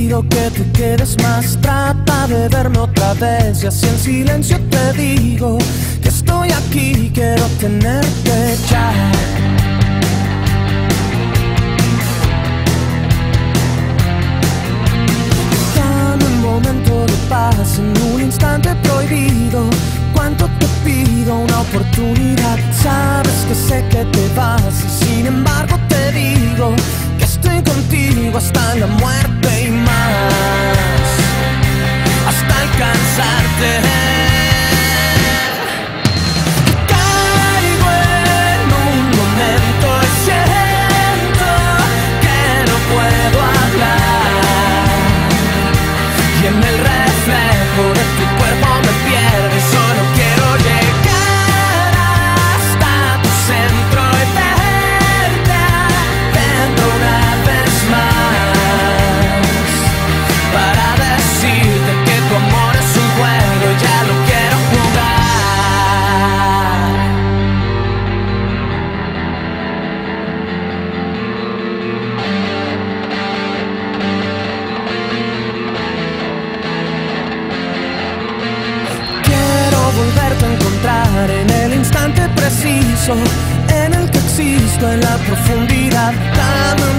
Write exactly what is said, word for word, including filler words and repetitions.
pido que te quedes más. Trata de verme otra vez y así en silencio te digo que estoy aquí, quiero tenerte ya. Dame un momento de paz en un instante prohibido. Cuánto te pido una oportunidad. Sabes que sé que te vas y sin embargo te digo que estoy contigo hasta la muerte y más, hasta alcanzarte. Caigo en un momento y siento que no puedo hablar, y en el reflejo de tu cuerpo me pierdo y solo quiero llegar hasta tu centro y verte adentro una vez más, para decirte que tu amor es un juego y ya lo quiero jugar. Quiero volverte a encontrar en el instante preciso en el que existo en la profundidad. Dame